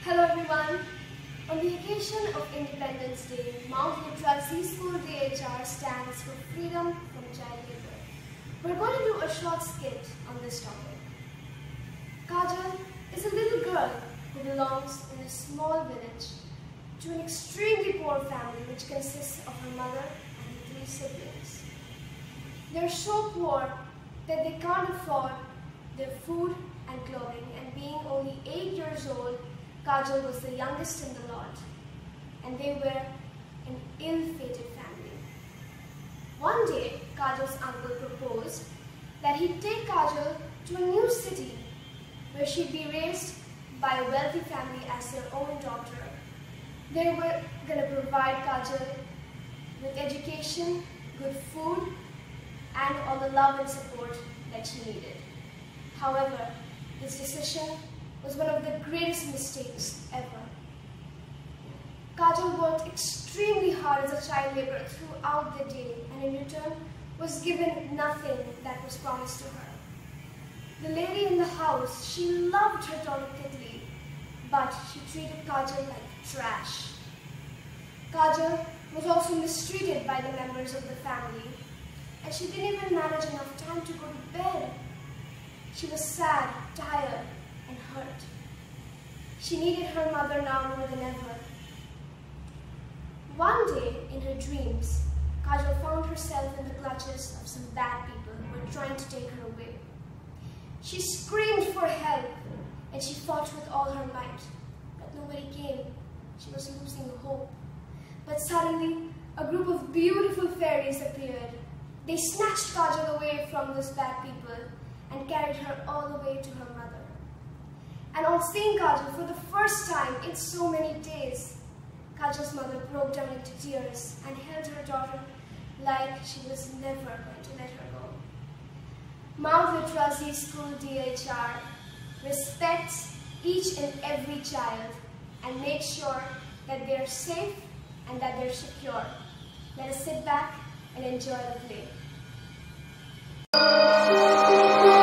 Hello everyone. On the occasion of Independence Day, MLZSDHR School DHR stands for Freedom from Child Labour. We're going to do a short skit on this topic. Kajal is a little girl who belongs in a small village to an extremely poor family which consists of her mother and 3 siblings. They're so poor that they can't afford their food and clothing, and being only 8 years old, Kajal was the youngest in the lot, and they were an ill-fated family. One day, Kajal's uncle proposed that he'd take Kajal to a new city where she'd be raised by a wealthy family as their own daughter. They were going to provide Kajal with education, good food, and all the love and support that she needed. However, this decision was one of the greatest mistakes ever. Kajal worked extremely hard as a child laborer throughout the day, and in return was given nothing that was promised to her. The lady in the house, she loved her daughter Titli, but she treated Kajal like trash. Kajal was also mistreated by the members of the family, and she didn't even manage enough time to go to bed. She was sad, tired, and hurt. She needed her mother now more than ever. One day, in her dreams, Kajal found herself in the clutches of some bad people who were trying to take her away. She screamed for help, and she fought with all her might, but nobody came. She was losing hope. But suddenly, a group of beautiful fairies appeared. They snatched Kajal away from those bad people and carried her all the way to her mother. And on seeing Kajal for the first time in so many days, Kajal's mother broke down into tears and held her daughter like she was never going to let her go. MLZSDHR School DHR respects each and every child and makes sure that they are safe and that they're secure. Let us sit back and enjoy the play.